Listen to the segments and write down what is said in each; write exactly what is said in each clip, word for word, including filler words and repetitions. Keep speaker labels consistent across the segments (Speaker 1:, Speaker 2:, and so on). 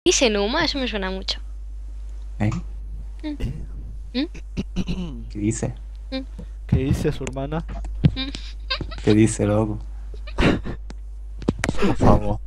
Speaker 1: ¿Y Senuma? Eso me suena mucho.
Speaker 2: ¿Eh?
Speaker 1: ¿Mm?
Speaker 2: ¿Qué dice?
Speaker 1: ¿Mm?
Speaker 3: ¿Qué dice su hermana?
Speaker 1: ¿Mm?
Speaker 2: ¿Qué dice, loco? Por favor.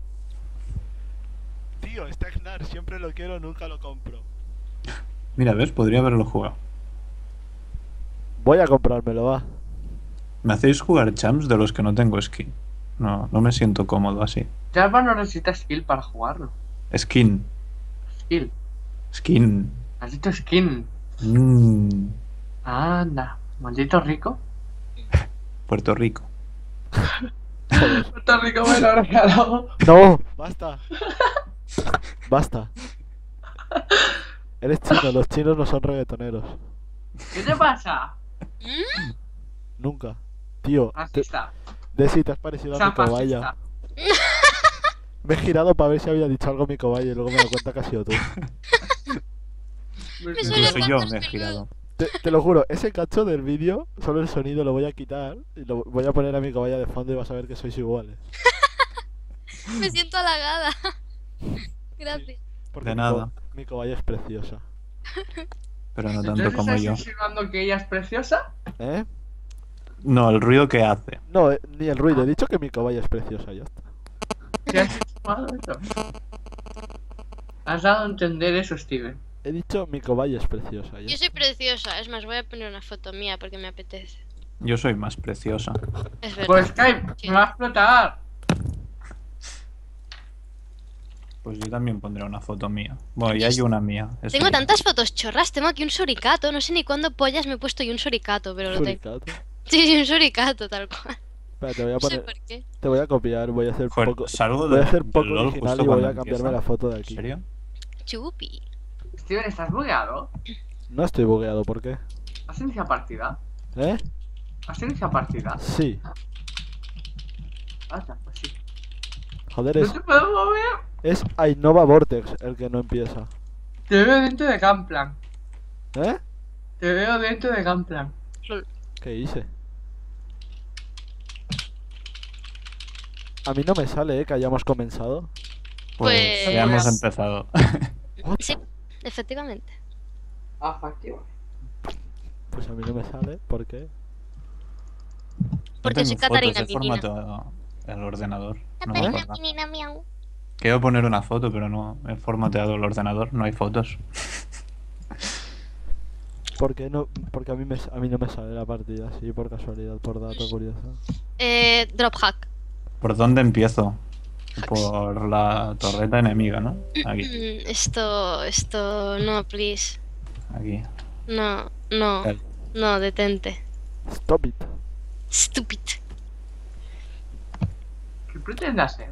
Speaker 3: Tío, Stagnar, siempre lo quiero, nunca lo compro.
Speaker 2: Mira, ¿ves? Podría haberlo jugado.
Speaker 3: Voy a comprármelo, va.
Speaker 2: ¿Me hacéis jugar champs de los que no tengo skin? No, no me siento cómodo así.
Speaker 4: Jarvan no necesita skill para jugarlo.
Speaker 2: Skin.
Speaker 4: Skill.
Speaker 2: Skin.
Speaker 4: Has dicho skin.
Speaker 2: Mmm.
Speaker 4: Anda. Maldito rico.
Speaker 2: Puerto Rico.
Speaker 3: Joder.
Speaker 4: Puerto Rico me lo regaló.
Speaker 3: No, basta. Basta. Eres chino, los chinos no son reggaetoneros.
Speaker 4: ¿Qué te pasa?
Speaker 1: ¿Mm?
Speaker 3: Nunca. Tío, te,
Speaker 4: Racista.
Speaker 3: Desi, te has parecido a mi
Speaker 4: San
Speaker 3: cobaya.
Speaker 4: fascista.
Speaker 3: Me he girado para ver si había dicho algo mi cobaya y luego me he dado cuenta que ha sido tú.
Speaker 1: Me suele
Speaker 2: Incluso yo
Speaker 1: pasar
Speaker 2: me he
Speaker 1: menudo.
Speaker 2: girado.
Speaker 3: Te, te lo juro, ese cacho del vídeo, solo el sonido lo voy a quitar y lo voy a poner a mi cobaya de fondo y vas a ver que sois iguales.
Speaker 1: Me siento halagada. Gracias.
Speaker 3: Porque
Speaker 2: De
Speaker 3: mi
Speaker 2: nada.
Speaker 3: co- mi cobaya es preciosa.
Speaker 2: Pero no tanto
Speaker 4: ¿Entonces
Speaker 2: como
Speaker 4: estás
Speaker 2: yo.
Speaker 4: insinuando que ella es preciosa?
Speaker 3: ¿Eh?
Speaker 2: No, el ruido que hace.
Speaker 3: No, eh, ni el ruido, he dicho que mi cobaya es preciosa, ya está.
Speaker 4: ¿Qué has insinuado eso? Has dado a entender eso, Steven.
Speaker 3: He dicho mi cobaya es preciosa, ya.
Speaker 1: Yo soy preciosa. Es más, voy a poner una foto mía porque me apetece.
Speaker 2: Yo soy más preciosa.
Speaker 1: Es verdad.
Speaker 4: Pues Skype,
Speaker 1: Sí.
Speaker 4: me va a explotar.
Speaker 2: Pues yo también pondré una foto mía. Bueno, ya hay una mía. es
Speaker 1: Tengo
Speaker 2: mía.
Speaker 1: tantas fotos chorras. Tengo aquí un suricato. No sé ni cuándo pollas me he puesto yo un suricato, pero lo tengo.
Speaker 3: Suricato.
Speaker 1: Sí, sí, un suricato, tal cual.
Speaker 3: Espera, te voy a
Speaker 1: No sé
Speaker 3: poner,
Speaker 1: por qué.
Speaker 3: te voy a copiar, voy a hacer
Speaker 2: Joder,
Speaker 3: poco,
Speaker 2: salgo
Speaker 3: voy a
Speaker 2: de-
Speaker 3: hacer
Speaker 2: del
Speaker 3: poco
Speaker 2: LOL
Speaker 3: original
Speaker 2: justo
Speaker 3: y voy
Speaker 2: cuando
Speaker 3: a cambiarme
Speaker 2: empieza.
Speaker 3: la foto de
Speaker 2: ¿En
Speaker 3: aquí.
Speaker 2: serio?
Speaker 1: Chupi.
Speaker 4: Steven, ¿estás bugueado?
Speaker 3: No estoy bugueado, ¿por qué?
Speaker 4: ¿Has iniciado partida?
Speaker 3: ¿Eh?
Speaker 4: ¿Has iniciado partida?
Speaker 3: Sí.
Speaker 4: Anda, pues sí.
Speaker 3: Joder,
Speaker 4: ¿No
Speaker 3: es,
Speaker 4: te puedo mover?
Speaker 3: es Ainova Vortex el que no empieza.
Speaker 4: Te veo dentro de Gunplan.
Speaker 3: ¿Eh?
Speaker 4: Te veo dentro de Gunplan.
Speaker 3: ¿Qué hice? A mí no me sale, ¿eh? Que hayamos comenzado.
Speaker 2: Pues,
Speaker 1: Pues-
Speaker 2: ya hemos empezado.
Speaker 3: What?
Speaker 1: Sí, efectivamente.
Speaker 4: Ah, factivo.
Speaker 3: Pues a mí no me sale, ¿por qué?
Speaker 1: Porque
Speaker 2: no
Speaker 1: soy
Speaker 2: tengo
Speaker 1: Catarina
Speaker 2: fotos, he
Speaker 1: Pinina.
Speaker 2: formateado el ordenador. No me
Speaker 3: ¿Eh?
Speaker 2: acuerdo.
Speaker 1: Pinina, miau.
Speaker 2: Quiero poner una foto, pero no he formateado el ordenador, no hay fotos.
Speaker 3: ¿Por qué no? Porque a mí, me, a mí no me sale la partida, así por casualidad, por dato curioso.
Speaker 1: Eh, drop hack.
Speaker 2: ¿Por dónde empiezo? Por la torreta enemiga, ¿no? Aquí,
Speaker 1: Mm, Esto, esto, no, please.
Speaker 2: aquí.
Speaker 1: No, no,
Speaker 2: Vale.
Speaker 1: no, detente.
Speaker 3: Stop it.
Speaker 1: Stupid.
Speaker 4: ¿Qué pretendes hacer?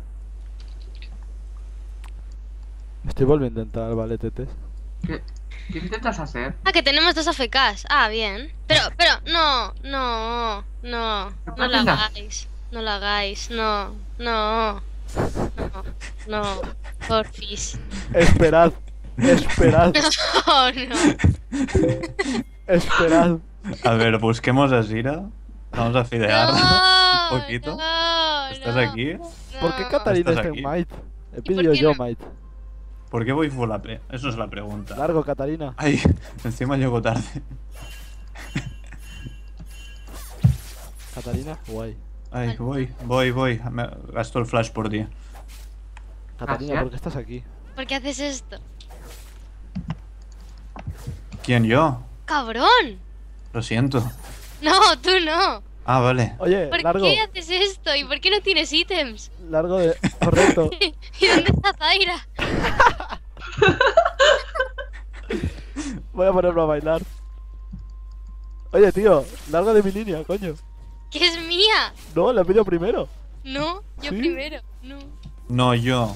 Speaker 3: Estoy volviendo a entrar, ¿vale, tetes?
Speaker 4: ¿Qué, ¿Qué intentas hacer?
Speaker 1: Ah, que tenemos dos A F Ks. Ah, bien. Pero, pero, no, no, no. No lo
Speaker 4: Venga.
Speaker 1: hagáis. No lo hagáis. No, no. No, no. Porfis.
Speaker 3: Esperad. Esperad.
Speaker 1: No, no.
Speaker 3: Esperad.
Speaker 2: A ver, busquemos a Zira. Vamos a fidear
Speaker 1: No,
Speaker 2: un poquito.
Speaker 1: no,
Speaker 2: ¿Estás
Speaker 1: no,
Speaker 2: aquí?
Speaker 3: ¿Por qué
Speaker 1: no.
Speaker 3: Catarina
Speaker 2: ¿Estás
Speaker 3: está
Speaker 2: aquí?
Speaker 3: en Might? He
Speaker 1: por
Speaker 3: pedido
Speaker 1: qué
Speaker 3: yo
Speaker 1: no?
Speaker 3: Might.
Speaker 2: ¿Por qué voy full A P? Eso es la pregunta.
Speaker 3: Largo, Catarina.
Speaker 2: Ay, encima llego tarde.
Speaker 3: Catarina, guay.
Speaker 2: Ay, voy, voy, voy. Me gasto el flash por ti.
Speaker 3: Catarina,
Speaker 4: Gracias.
Speaker 3: ¿por qué estás aquí?
Speaker 1: ¿Por qué haces esto?
Speaker 2: ¿Quién, yo?
Speaker 1: ¡Cabrón!
Speaker 2: Lo siento.
Speaker 1: No, tú no.
Speaker 2: Ah, vale.
Speaker 3: Oye,
Speaker 1: ¿Por
Speaker 3: largo.
Speaker 1: qué haces esto? ¿Y por qué no tienes ítems?
Speaker 3: Largo de. Correcto.
Speaker 1: ¿Y dónde está Zaira?
Speaker 3: Voy a ponerlo a bailar. Oye, tío, largo de mi línea, coño.
Speaker 1: ¡Que es mía!
Speaker 3: No, la he pedido primero.
Speaker 1: No, yo
Speaker 3: ¿Sí?
Speaker 1: primero. No.
Speaker 2: No, yo.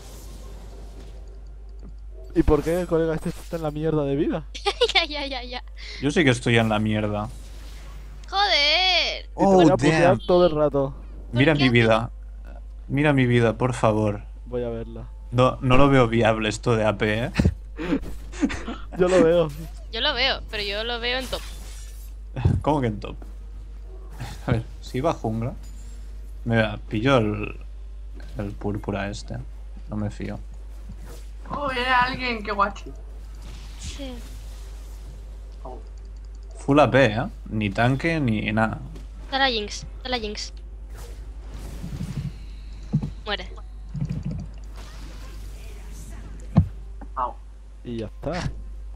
Speaker 3: ¿Y por qué el colega este está en la mierda de vida?
Speaker 1: ya, ya, ya, ya.
Speaker 2: Yo sí que estoy en la mierda.
Speaker 1: Joder.
Speaker 3: Y te
Speaker 2: Oh,
Speaker 3: voy a putear
Speaker 2: damn.
Speaker 3: todo el rato.
Speaker 2: Mira
Speaker 1: qué
Speaker 2: mi
Speaker 1: haces-
Speaker 2: vida. Mira mi vida, por favor.
Speaker 3: Voy a verla.
Speaker 2: No, no lo veo viable esto de A P, ¿eh?
Speaker 3: Yo lo veo.
Speaker 1: Yo lo veo, pero yo lo veo en top.
Speaker 2: ¿Cómo que en top? A ver, si iba a jungla. Me pillo el, el púrpura este. No me fío.
Speaker 4: Oh, viene alguien, qué guachi.
Speaker 1: Sí.
Speaker 4: Oh.
Speaker 2: Full A P, ¿eh? Ni tanque ni nada.
Speaker 1: Da la Jinx, da la Jinx. Muere.
Speaker 4: Au.
Speaker 3: Y ya está.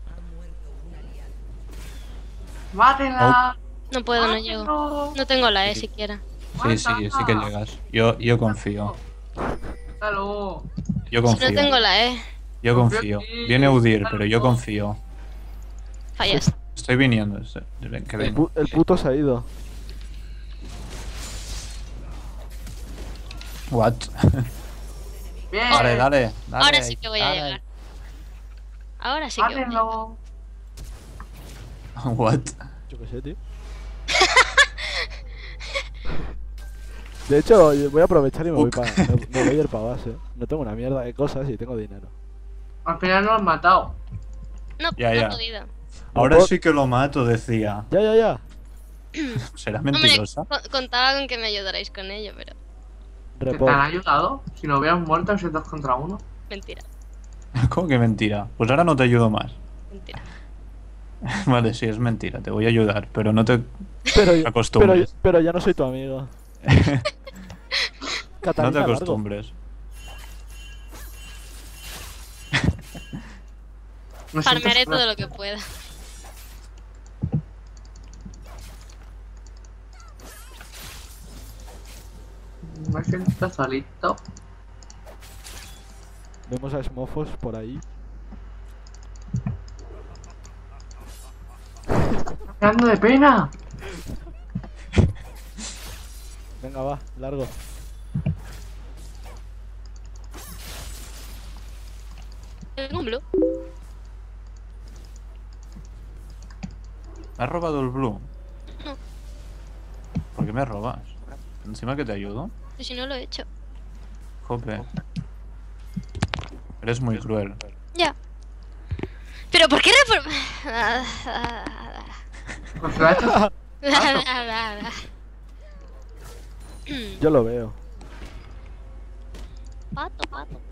Speaker 4: ¡Mátela!
Speaker 1: No puedo, no llego.
Speaker 4: ¡Mátelo!
Speaker 1: No tengo la E siquiera.
Speaker 2: Sí, sí, sí que llegas. Yo, yo confío.
Speaker 4: ¡Mátalo!
Speaker 2: Yo
Speaker 1: Si
Speaker 2: confío.
Speaker 1: no tengo la E,
Speaker 2: Yo confío. Viene a Udir, pero yo confío.
Speaker 1: fallas.
Speaker 2: Estoy viniendo. estoy- ven, que
Speaker 3: El,
Speaker 2: ven.
Speaker 3: pu- el puto se ha ido.
Speaker 2: What?
Speaker 4: ¡Bien!
Speaker 2: Dale, dale, dale.
Speaker 1: Ahora sí que voy a
Speaker 2: dale.
Speaker 1: llegar. Ahora sí que voy a llegar.
Speaker 4: ¡Mátenlo!
Speaker 2: What?
Speaker 3: Yo qué sé, tío. De hecho, yo voy a aprovechar y me voy,
Speaker 2: Uk.
Speaker 3: pa, me, me voy a ir para base. No tengo una mierda de cosas y tengo dinero.
Speaker 4: Al final no lo han matado.
Speaker 1: No,
Speaker 2: Ya,
Speaker 1: no
Speaker 2: ya.
Speaker 1: he podido.
Speaker 2: Ahora sí que lo mato, decía.
Speaker 3: Ya, ya, ya.
Speaker 2: ¿Será
Speaker 1: Hombre,
Speaker 2: mentirosa?
Speaker 1: co- contaba con que me ayudarais con ello, pero
Speaker 4: ¿Te, te
Speaker 3: Report.
Speaker 4: han ayudado? Si no hubieran muerto, ese dos contra uno.
Speaker 1: mentira,
Speaker 2: ¿Cómo que mentira? Pues ahora no te ayudo más.
Speaker 1: mentira.
Speaker 2: Vale, sí, es mentira. Te voy a ayudar, pero no te
Speaker 3: Pero, yo- pero,
Speaker 2: acostumbres.
Speaker 3: pero ya no soy tu amigo.
Speaker 2: No
Speaker 3: Catalina
Speaker 2: te
Speaker 3: Largo.
Speaker 2: acostumbres.
Speaker 4: Me siento
Speaker 1: Farmearé
Speaker 4: sola.
Speaker 1: todo lo que pueda.
Speaker 4: Me siento solito.
Speaker 3: Vemos a Smofos por ahí.
Speaker 4: ¡Ando de pena!
Speaker 3: Venga, va, largo.
Speaker 1: Tengo un blue.
Speaker 2: ¿Me has robado el blue?
Speaker 1: No.
Speaker 2: ¿Por qué me robas? Encima que te ayudo.
Speaker 1: Y si no lo he hecho.
Speaker 2: Jope. Eres muy cruel.
Speaker 1: Ya. Pero ¿por qué repor...
Speaker 4: Pues lo ha hecho.
Speaker 3: Yo lo veo.
Speaker 1: Pato, pato.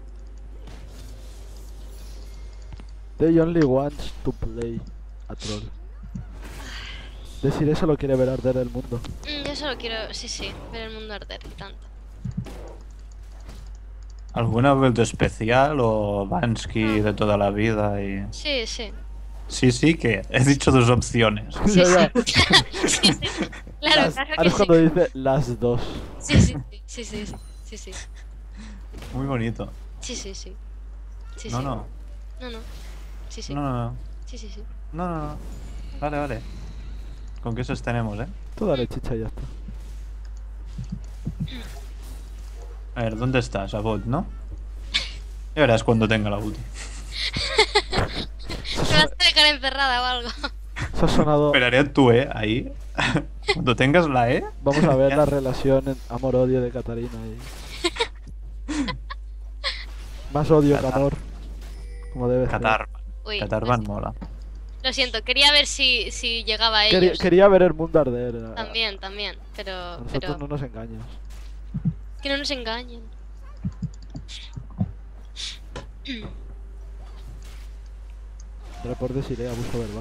Speaker 3: They only wants to play a troll. Decir eso lo quiere ver arder el mundo.
Speaker 1: Mm, Yo solo quiero, sí, sí, ver el mundo arder y tanto.
Speaker 2: ¿Alguna build especial o Bansky de toda la vida? Y...
Speaker 1: Sí, sí.
Speaker 2: Sí, sí, que he dicho dos opciones.
Speaker 1: Sí,
Speaker 3: Ya, ya.
Speaker 1: sí, sí. Claro,
Speaker 3: Las-
Speaker 1: claro
Speaker 3: ahora
Speaker 1: que
Speaker 3: es
Speaker 1: sí.
Speaker 3: cuando dice las dos.
Speaker 1: Sí, sí, sí, sí, sí, sí, sí,
Speaker 2: Muy bonito.
Speaker 1: sí, sí, sí. Sí,
Speaker 2: No,
Speaker 1: sí.
Speaker 2: no.
Speaker 1: No, no. Sí, sí.
Speaker 2: No, no, no.
Speaker 1: Sí, sí, sí.
Speaker 2: No, no, no. Vale, vale. Con que esos tenemos, ¿eh?
Speaker 3: Tú dale chicha y ya está.
Speaker 2: A ver, ¿dónde estás? A bot, ¿no? Ya verás cuando tenga la ulti.
Speaker 1: Me vas a dejar encerrada o algo.
Speaker 3: Eso ha sonado.
Speaker 2: Esperaré a tu E ahí. Cuando tengas la E.
Speaker 3: Vamos a ver
Speaker 2: ya.
Speaker 3: la relación en amor-odio de Catarina ahí. Más odio que
Speaker 2: Catar-
Speaker 3: amor. Como debe ser.
Speaker 2: Catarban.
Speaker 1: Uy,
Speaker 2: Catarban mola.
Speaker 1: lo siento, quería ver si, si llegaba a
Speaker 3: Quería,
Speaker 1: ellos.
Speaker 3: quería ver el mundo arder. a-
Speaker 1: También, también,
Speaker 3: A
Speaker 1: pero,
Speaker 3: nosotros
Speaker 1: pero
Speaker 3: no nos engañes.
Speaker 1: que no nos engañen.
Speaker 3: Reportes iré, abuso verbal.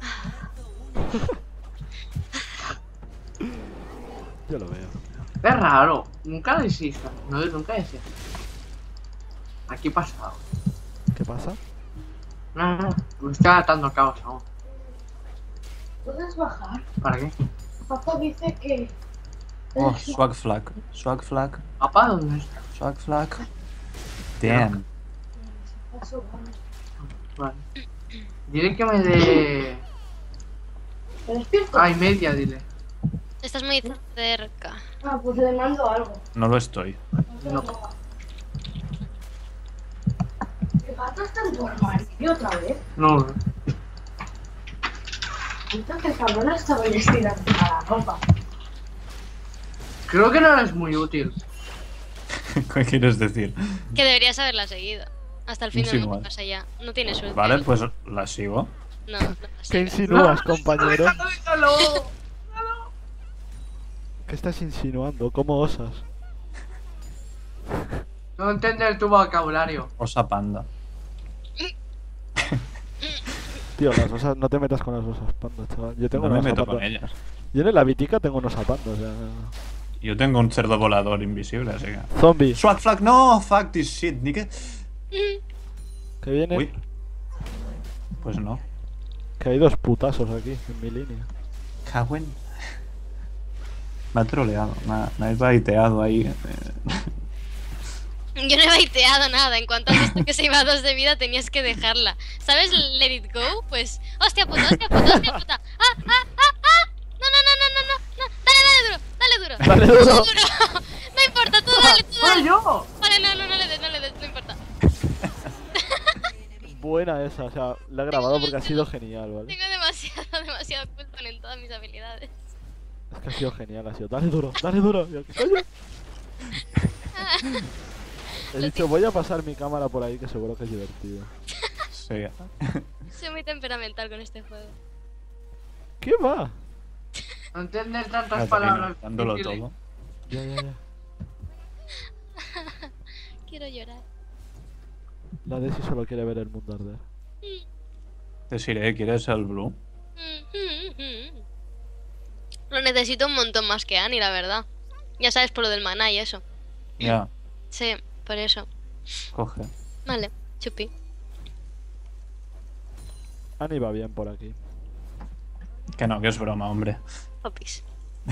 Speaker 3: Yo lo veo.
Speaker 4: Es raro. Nunca lo hiciste. No, nunca decía. Aquí pasa algo.
Speaker 3: ¿Qué pasa?
Speaker 4: No, no, no. Me estoy atando cabos aún.
Speaker 5: ¿Puedes bajar?
Speaker 4: ¿Para qué?
Speaker 5: Papá dice que...
Speaker 2: Oh, swag flag. Swag flag.
Speaker 4: ¿Papá dónde está?
Speaker 2: Swag flag. Damn.
Speaker 5: Paso, vamos.
Speaker 4: Vale. Dile que me dé.
Speaker 5: ¿Te despierto?
Speaker 4: Ay, media, dile.
Speaker 1: Estás muy cerca.
Speaker 5: Ah, pues le mando algo.
Speaker 2: No lo estoy.
Speaker 4: No.
Speaker 5: ¿El gato está en tu armario otra vez?
Speaker 4: No.
Speaker 5: Entonces, cabrona estaba vestida con la ropa.
Speaker 4: Creo que no eres muy útil.
Speaker 2: ¿Qué quieres decir?
Speaker 1: Que deberías haberla seguido. Hasta el fin del mundo
Speaker 2: Insinuar.
Speaker 1: pasa ya. No tienes suerte.
Speaker 2: Vale, pues la sigo.
Speaker 1: No, no la
Speaker 3: ¿Qué
Speaker 1: sigas.
Speaker 3: insinúas, compañero?
Speaker 4: ¡Déjalo!
Speaker 3: ¿Qué estás insinuando? ¿Cómo osas?
Speaker 4: No entender tu vocabulario.
Speaker 2: Osa panda.
Speaker 3: Tío, las osas, no te metas con las osas pandas, chaval. Yo tengo
Speaker 2: No me
Speaker 3: unos
Speaker 2: meto con
Speaker 3: zapatos.
Speaker 2: ellas.
Speaker 3: Yo en la vitica tengo unos zapatos, o sea.
Speaker 2: Yo tengo un cerdo volador invisible, así que...
Speaker 3: Zombie,
Speaker 2: Swag flag, no, fuck this shit, nigga.
Speaker 3: que viene.
Speaker 2: Uy. Pues no.
Speaker 3: Que hay dos putazos aquí, en mi línea.
Speaker 2: Cagüen. Me ha troleado, me ha, me ha baiteado ahí. eh.
Speaker 1: Yo no he baiteado nada. En cuanto has visto que se iba a dos de vida, tenías que dejarla. ¿Sabes? Let it go. Pues. ¡Hostia puta! ¡Hostia puta! ¡Hostia puta! ¡Ah! ¡Ah! ¡Ah! ¡Ah! No, no, no, no, no, no, no. Dale, dale duro. Dale duro.
Speaker 3: Dale duro.
Speaker 1: duro. No importa, tú dale, tú
Speaker 4: ¡Ah,
Speaker 1: dale.
Speaker 4: yo!
Speaker 1: Vale, no, no, no le des, no le des, no importa.
Speaker 3: Buena esa, o sea, la he grabado porque ha sido genial, ¿vale?
Speaker 1: Tengo demasiado, demasiado culpa en todas mis habilidades.
Speaker 3: Es que ha sido genial, ha sido. Dale duro, dale duro. Yo, ¿qué coño? He dicho, voy a pasar mi cámara por ahí que seguro que es divertido.
Speaker 2: Sí.
Speaker 1: Soy muy temperamental con este juego.
Speaker 3: ¿Qué va?
Speaker 4: No entender tantas
Speaker 2: Catarina,
Speaker 4: palabras.
Speaker 2: dándolo
Speaker 4: difíciles.
Speaker 2: todo.
Speaker 3: Ya, ya, ya.
Speaker 1: Quiero llorar.
Speaker 3: La Desi solo quiere ver el mundo arder.
Speaker 2: Te diré, ¿quieres el blue?
Speaker 1: Lo necesito un montón más que Annie, la verdad. Ya sabes, por lo del maná y eso.
Speaker 2: Ya,
Speaker 1: Sí, por eso.
Speaker 2: coge.
Speaker 1: Vale, chupi.
Speaker 3: Annie va bien por aquí.
Speaker 2: Que no, que es broma, hombre.
Speaker 1: Popis.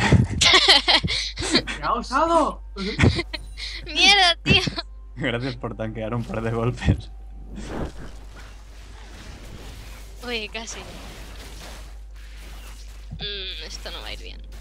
Speaker 4: ¡Me ha usado!
Speaker 1: Mierda, tío.
Speaker 2: Gracias por tanquear un par de golpes.
Speaker 1: Uy, casi. Mm, esto no va a ir bien.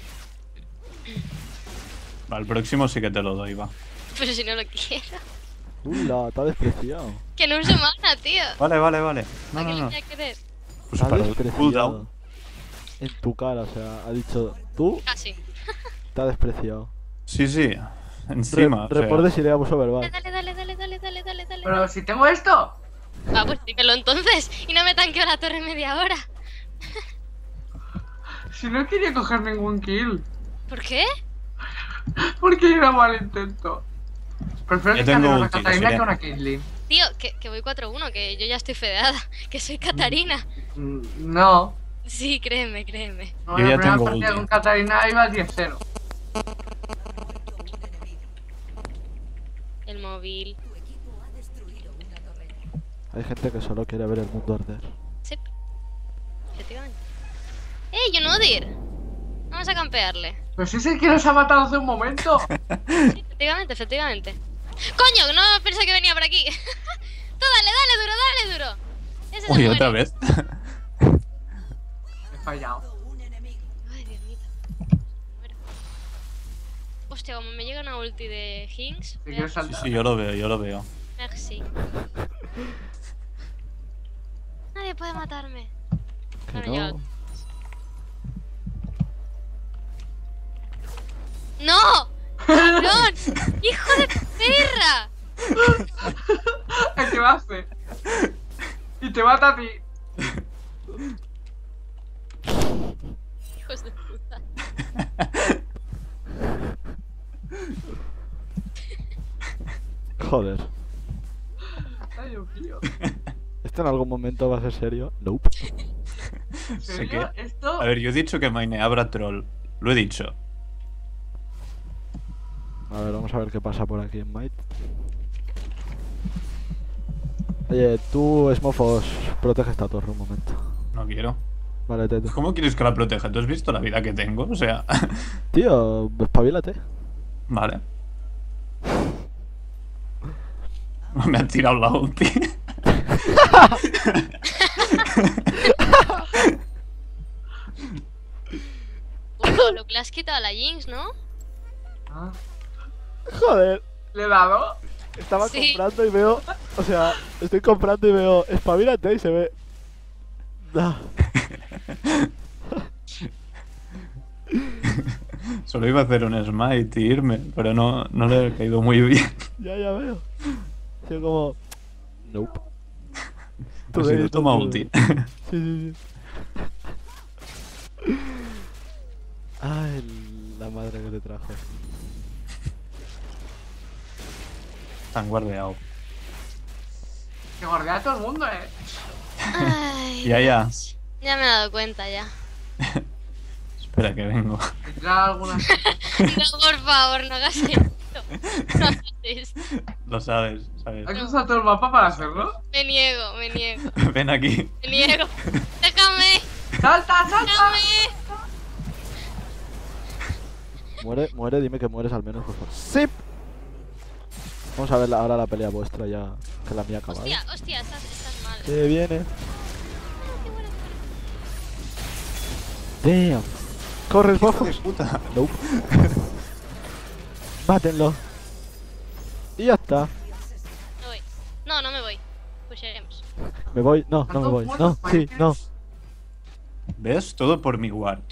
Speaker 2: Va, el próximo sí que te lo doy, va.
Speaker 1: Pero si no lo quiero.
Speaker 3: Ula, te ha despreciado.
Speaker 1: Que no uso mana, tío.
Speaker 2: Vale, vale, vale. No,
Speaker 1: ¿A qué
Speaker 2: no,
Speaker 1: le
Speaker 2: no.
Speaker 1: voy a querer?
Speaker 2: Pues
Speaker 3: Te ha
Speaker 2: para el
Speaker 3: despreciado.
Speaker 2: cooldown.
Speaker 3: En tu cara, o sea, ha dicho, tú
Speaker 1: Casi.
Speaker 3: te ha despreciado.
Speaker 2: Sí, sí. Encima.
Speaker 3: Re
Speaker 2: o sea,
Speaker 3: Reportes y de abuso verbal.
Speaker 1: Dale, dale, dale, dale, dale, dale, dale.
Speaker 4: Pero si tengo esto.
Speaker 1: Ah, pues dímelo entonces. Y no me tanqueo la torre media hora.
Speaker 4: Si no quería coger ningún kill.
Speaker 1: ¿Por qué?
Speaker 4: Porque era mal intento. Prefiero
Speaker 2: Yo
Speaker 4: que
Speaker 2: tengo
Speaker 4: una
Speaker 2: ulti,
Speaker 4: Catarina
Speaker 2: Sirena.
Speaker 4: que una Caitlyn.
Speaker 1: Tío, que, que voy cuatro uno, que yo ya estoy fedeada. Que soy Catarina.
Speaker 4: Mm, No.
Speaker 1: Sí, créeme, créeme.
Speaker 4: No,
Speaker 2: Yo
Speaker 4: la
Speaker 2: ya
Speaker 4: primera
Speaker 2: tengo
Speaker 4: partida
Speaker 2: ulti.
Speaker 4: con Catarina iba diez cero.
Speaker 1: El móvil.
Speaker 3: Hay gente que solo quiere ver el mundo arder.
Speaker 1: Sí. Efectivamente. ¡Ey, Yonodir! Vamos a campearle.
Speaker 4: Pero si es el que nos ha matado hace un momento.
Speaker 1: Sí, efectivamente, efectivamente. ¡Coño! No pensé que venía por aquí. Tú dale, dale duro, dale duro. Ese se
Speaker 2: Uy,
Speaker 1: muere.
Speaker 2: otra vez.
Speaker 4: He fallado.
Speaker 1: Ay, Dios mío. Muero. Hostia, como me llega una ulti de Hinks.
Speaker 4: Si
Speaker 1: voy a-
Speaker 4: quieres
Speaker 2: Sí,
Speaker 4: saltar.
Speaker 2: sí, yo lo veo, yo lo veo.
Speaker 1: Merci. Nadie puede matarme.
Speaker 3: Que
Speaker 1: Bueno, ya-
Speaker 3: no.
Speaker 1: ¡No! ¡Cabrón! ¡Hijo de perra!
Speaker 4: El que va a hacer. Y te mata a ti.
Speaker 1: Hijos de puta.
Speaker 3: Joder.
Speaker 4: Ay, Dios mío.
Speaker 3: ¿Esto en algún momento va a ser serio? Nope.
Speaker 4: ¿En
Speaker 2: Sé
Speaker 4: serio?
Speaker 2: que-
Speaker 4: Esto.
Speaker 2: A ver, yo he dicho que maineabra troll. Lo he dicho.
Speaker 3: A ver, vamos a ver qué pasa por aquí en Might. Oye, tú, Smofos, protege esta torre un momento.
Speaker 2: No quiero.
Speaker 3: Vale, Teto.
Speaker 2: ¿Cómo quieres que la proteja? ¿Tú has visto la vida que tengo? O sea,
Speaker 3: Tío, espabilate.
Speaker 2: vale. Me ha tirado la ulti.
Speaker 1: Uy, lo que le has quitado a la Jinx, ¿no?
Speaker 4: Ah,
Speaker 3: Joder.
Speaker 4: ¿le he dado?
Speaker 3: Estaba
Speaker 1: Sí.
Speaker 3: comprando y veo... O sea, estoy comprando y veo... Espabilate y se ve... Ah,
Speaker 2: Solo iba a hacer un smite y irme, pero no, no le he caído muy bien.
Speaker 3: ya, ya veo. Soy como... Nope.
Speaker 2: Pues si no toma ulti.
Speaker 3: Sí, sí, sí. Ay, la madre que te trajo.
Speaker 2: Están guardeado.
Speaker 4: Que guardea a todo el mundo, eh.
Speaker 1: Ay,
Speaker 2: Ya, ya.
Speaker 1: ya me he dado cuenta ya.
Speaker 2: Espera que vengo.
Speaker 4: Tendrá alguna.
Speaker 1: No, por favor, no hagas esto. No hagas esto.
Speaker 2: Lo sabes, ¿sabes?
Speaker 4: ¿Has usado todo el mapa para hacerlo?
Speaker 1: Me niego, me niego.
Speaker 2: Ven aquí.
Speaker 1: Me niego. Déjame,
Speaker 4: ¡Salta, salta!
Speaker 1: déjame.
Speaker 3: Muere, muere, dime que mueres al menos, por favor. ¡Sí! Vamos a ver la- ahora la pelea vuestra ya, que la mía ha acabado.
Speaker 1: Hostia, hostia, estás, estás mal.
Speaker 3: Que viene.
Speaker 1: Qué bueno.
Speaker 3: Damn. Corres, bofos.
Speaker 2: Puta.
Speaker 3: Nope. Mátenlo. Y ya está.
Speaker 1: Me voy. No, no me voy. Pusharemos.
Speaker 3: Me voy. No, no me voy. No, sí, no.
Speaker 2: ¿Ves? Todo por mi ward.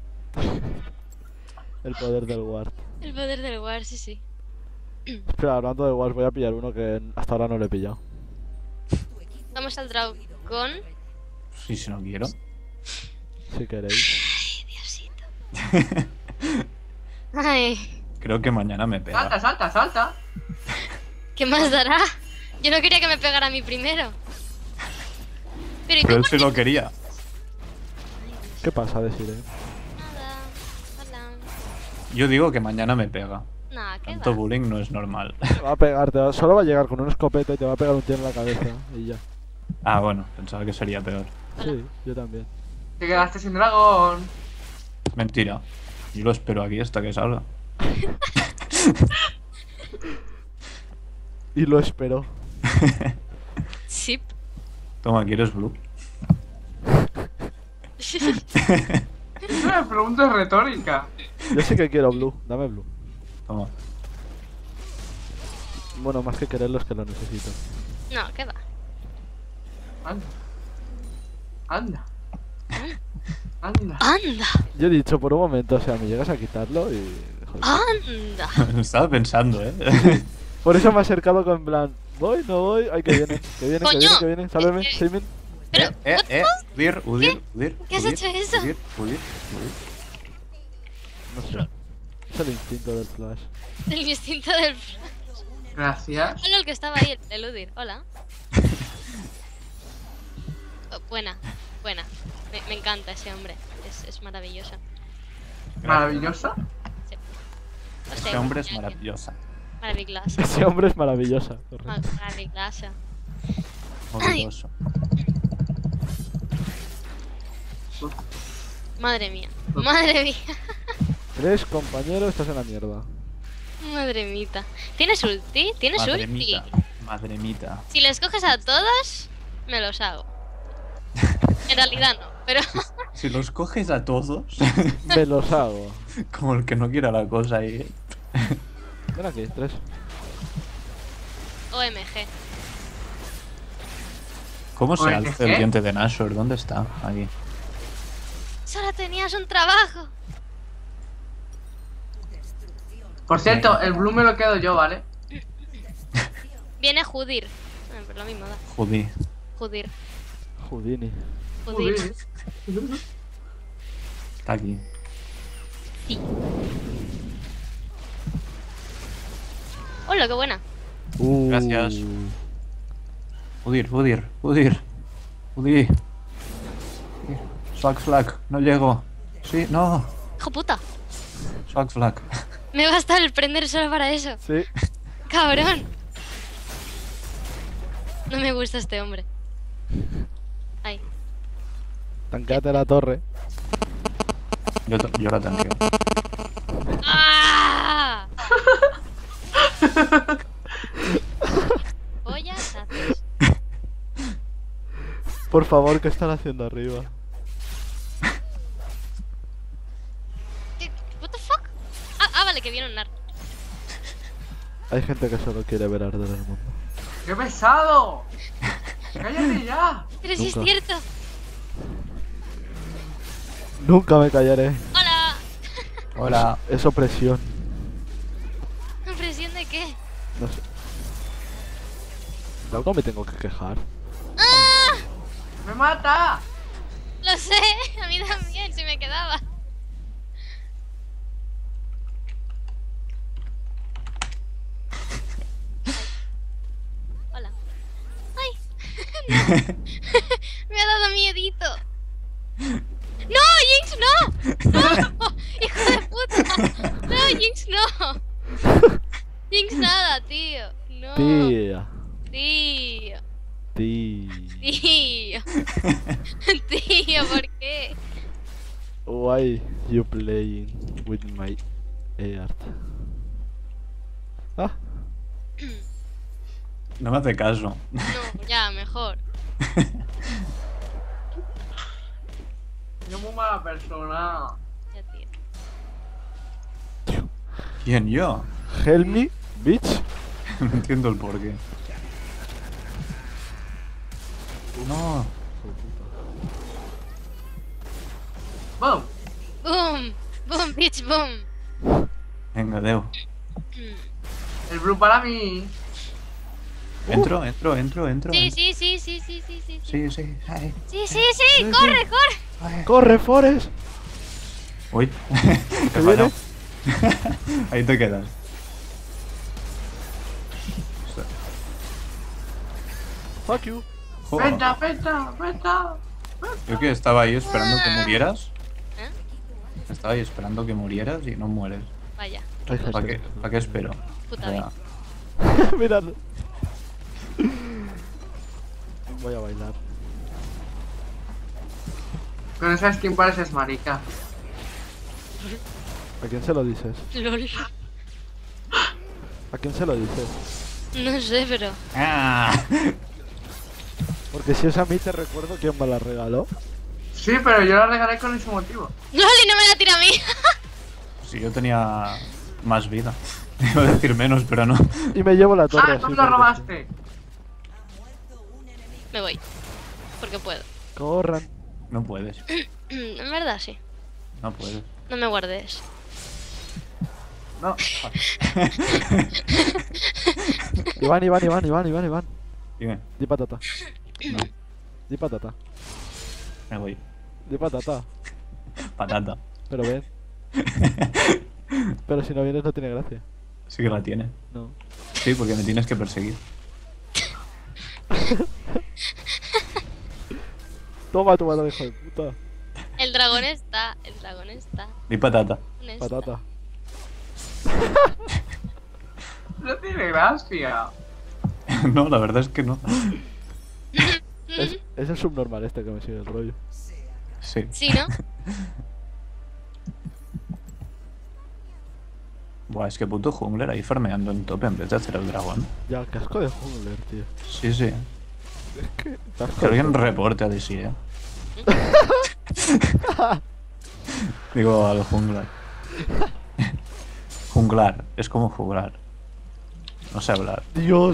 Speaker 3: El poder del Ward.
Speaker 1: El poder del War, sí, sí.
Speaker 3: Espera, hablando de Ward, voy a pillar uno que hasta ahora no le he pillado.
Speaker 1: Vamos al dragón.
Speaker 2: Sí, si no quiero.
Speaker 3: Si queréis.
Speaker 1: Ay, Diosito. Ay,
Speaker 2: Creo que mañana me
Speaker 4: ¡Salta,
Speaker 2: pega.
Speaker 4: salta, salta!
Speaker 1: ¿qué más dará? Yo no quería que me pegara a mí primero. Pero ¿y tú
Speaker 2: Pero él
Speaker 1: por
Speaker 2: sí
Speaker 1: qué?
Speaker 2: lo quería.
Speaker 3: ¿Qué pasa, Desiree?
Speaker 1: Nada. Hola.
Speaker 2: Yo digo que mañana me pega.
Speaker 1: Nah, ¿qué
Speaker 2: Tanto
Speaker 1: va?
Speaker 2: bullying no es normal.
Speaker 3: Te va a pegar, te va- solo va a llegar con una escopeta y te va a pegar un tiro en la cabeza. Y ya.
Speaker 2: Ah, bueno, pensaba que sería peor.
Speaker 3: Sí, yo también.
Speaker 4: Te quedaste sin dragón.
Speaker 2: Mentira. Yo lo espero aquí hasta que salga.
Speaker 3: Y lo espero.
Speaker 1: Sí.
Speaker 2: Toma, ¿quieres blue?
Speaker 4: Esa pregunta es retórica.
Speaker 3: Yo sí que quiero blue. Dame blue.
Speaker 2: Toma.
Speaker 3: Bueno, más que quererlo es que lo necesito.
Speaker 1: No, ¿qué va?
Speaker 4: Anda. Anda. Anda.
Speaker 1: ¡Anda!
Speaker 3: Yo he dicho por un momento, o sea, me llegas a quitarlo y... joder.
Speaker 1: ¡Anda!
Speaker 2: Estaba pensando, ¿eh?
Speaker 3: Por eso me he acercado con en plan... Voy, no voy... Ay, que vienen, que vienen, que
Speaker 1: ¡Coño!
Speaker 3: vienen, que vienen. Sálveme,
Speaker 1: Eh, eh,
Speaker 3: Simin.
Speaker 1: Pero,
Speaker 2: eh, eh, Udir, Udir, Udir.
Speaker 1: ¿Qué has
Speaker 2: Udir,
Speaker 1: hecho eso?
Speaker 2: Udir, Udir, Udir.
Speaker 3: No sé. Es el instinto del flash.
Speaker 1: el instinto del...
Speaker 4: Gracias.
Speaker 1: Hola, el que estaba ahí, el Udir. Hola. Oh, buena, buena. Me, me encanta ese hombre. Es, es maravilloso.
Speaker 4: Maravillosa.
Speaker 1: O sea,
Speaker 2: Este hombre es
Speaker 1: genial.
Speaker 2: maravillosa.
Speaker 1: Maravillosa.
Speaker 3: Ese hombre es maravillosa. correcto.
Speaker 1: Ma- Maravillosa.
Speaker 2: Orgulloso.
Speaker 1: Madre mía. Madre mía.
Speaker 3: Tres compañeros, estás en la mierda.
Speaker 1: Madre mita. ¿Tienes ulti? ¿Tienes
Speaker 2: Madre
Speaker 1: ulti?
Speaker 2: mita. Madre mita.
Speaker 1: Si les coges a todos, me los hago. En realidad no, pero...
Speaker 2: Si los coges a todos,
Speaker 3: Me los hago.
Speaker 2: como el que no quiera la cosa ahí.
Speaker 3: Ven aquí, tres.
Speaker 1: O M G.
Speaker 2: ¿Cómo se
Speaker 4: Oye,
Speaker 2: alza
Speaker 4: ¿qué?
Speaker 2: el diente de Nashor? ¿Dónde está? Aquí.
Speaker 1: Solo tenías un trabajo.
Speaker 4: Por cierto, el blue me lo quedo yo, ¿vale?
Speaker 1: Viene Judir. Ah, pero lo mismo da.
Speaker 2: Judí.
Speaker 1: Judir.
Speaker 3: Houdini.
Speaker 1: Judir.
Speaker 4: Joder.
Speaker 2: Está aquí.
Speaker 1: Sí. Hola, qué buena.
Speaker 3: Uh.
Speaker 2: Gracias. Udir, Udir, Udir. Udir. Swag flag, no llego. Sí, no.
Speaker 1: Hijo puta.
Speaker 2: Swag flag.
Speaker 1: Me va a estar el prender solo para eso.
Speaker 3: Sí.
Speaker 1: Cabrón. No me gusta este hombre. Ay.
Speaker 3: Tanqueate la torre.
Speaker 2: Yo, to- yo la tanqueo.
Speaker 1: ¡Ah! Pollas haces.
Speaker 3: Por favor, ¿qué están haciendo arriba?
Speaker 1: ¿Qué- What the fuck? Ah, ah, vale, que viene un nar.
Speaker 3: Hay gente que solo quiere ver arder el mundo.
Speaker 4: ¡Qué pesado! ¡Cállate ya!
Speaker 1: Pero si es
Speaker 3: Nunca.
Speaker 1: cierto.
Speaker 3: Nunca me callaré.
Speaker 1: Hola.
Speaker 2: Hola.
Speaker 3: Es opresión.
Speaker 1: ¿Impresión de qué?
Speaker 3: No sé. ¿De algo me tengo que quejar?
Speaker 1: ¡Ah!
Speaker 4: ¡Me mata!
Speaker 1: Lo sé, a mí también, si me quedaba. Hola. ¡Ay! Me ha dado miedito. ¡No, Jinx, no! ¡No! ¡Hijo de puta! ¡No, Jinx, no! Jinx nada, tío. No.
Speaker 3: Tía.
Speaker 1: Tío.
Speaker 3: Tía.
Speaker 1: Tío. Tío, ¿por qué?
Speaker 3: Why you playing with my heart? Ah,
Speaker 2: No me hace caso.
Speaker 1: No, ya, mejor.
Speaker 4: Yo muy mala persona.
Speaker 1: Ya, tío.
Speaker 2: ¿Quién, yo?
Speaker 3: help me, bitch.
Speaker 2: No entiendo el porqué. No.
Speaker 4: ¡Bum!
Speaker 1: Boom. Boom, bitch, boom.
Speaker 2: Venga, Deo.
Speaker 4: El blue para mí.
Speaker 2: Entro, entro, entro, entro.
Speaker 1: Sí, sí, sí, sí, sí, sí, sí.
Speaker 2: Sí, sí. Ay.
Speaker 1: Sí, sí, sí, corre, corre.
Speaker 2: Ay.
Speaker 3: Corre, Forest.
Speaker 2: Uy.
Speaker 3: ¿Qué
Speaker 2: Te falló.
Speaker 3: viene?
Speaker 2: Ahí te quedas.
Speaker 3: Fuck you.
Speaker 2: Joder.
Speaker 4: Venta, venta, venta.
Speaker 2: Yo que estaba ahí esperando que murieras.
Speaker 1: ¿Eh?
Speaker 2: Estaba ahí esperando que murieras y no mueres.
Speaker 1: Vaya,
Speaker 3: Ay,
Speaker 2: ¿Para qué, ¿Para qué espero?
Speaker 1: puta
Speaker 2: O sea,
Speaker 1: vida.
Speaker 3: Mirad. Voy a bailar.
Speaker 4: Con esa skin pareces marica.
Speaker 3: ¿A quién se lo dices?
Speaker 1: Lol.
Speaker 3: ¿A quién se lo dices?
Speaker 1: No sé, pero.
Speaker 2: ¡Ah!
Speaker 3: Porque si es a mí te recuerdo quién me la regaló.
Speaker 4: Sí, pero yo la regalé con ese motivo.
Speaker 1: ¡Lol! Y no me la tira a mí.
Speaker 2: Si yo tenía más vida. Iba a decir menos, pero no.
Speaker 3: Y me llevo la torre
Speaker 4: ¡Ah,
Speaker 3: así.
Speaker 4: tú me lo
Speaker 3: porque
Speaker 4: robaste!
Speaker 1: Me voy. Porque puedo.
Speaker 3: sí. Corran.
Speaker 2: No puedes.
Speaker 1: En verdad, sí.
Speaker 2: No puedes.
Speaker 1: No me guardes.
Speaker 2: No.
Speaker 3: Iván, Iván, Iván, Iván, Iván, Iván.
Speaker 2: Dime.
Speaker 3: Di patata.
Speaker 2: No.
Speaker 3: Di patata.
Speaker 2: Me voy.
Speaker 3: Di patata.
Speaker 2: Patata.
Speaker 3: Pero ven. Pero si no vienes no tiene gracia.
Speaker 2: Sí que la tiene.
Speaker 3: No.
Speaker 2: Sí, porque me tienes que perseguir.
Speaker 3: Toma tu mano, hijo de puta.
Speaker 1: El dragón está. El dragón está.
Speaker 2: Di patata.
Speaker 1: ¿Dónde está?
Speaker 3: Patata.
Speaker 4: No tiene gracia.
Speaker 2: No, la verdad es que no.
Speaker 3: Es, es el subnormal este que me sigue el rollo.
Speaker 2: Sí.
Speaker 1: Sí, ¿no?
Speaker 2: Buah, es que puto jungler ahí farmeando en tope en vez de hacer el dragón.
Speaker 3: Ya, qué asco de jungler, tío.
Speaker 2: Sí, sí.
Speaker 3: Qué asco
Speaker 2: Que
Speaker 3: de
Speaker 2: alguien
Speaker 3: jungler.
Speaker 2: reporte a D C, eh. Digo al junglar. Junglar, es como juglar. No sé hablar.
Speaker 3: Dios.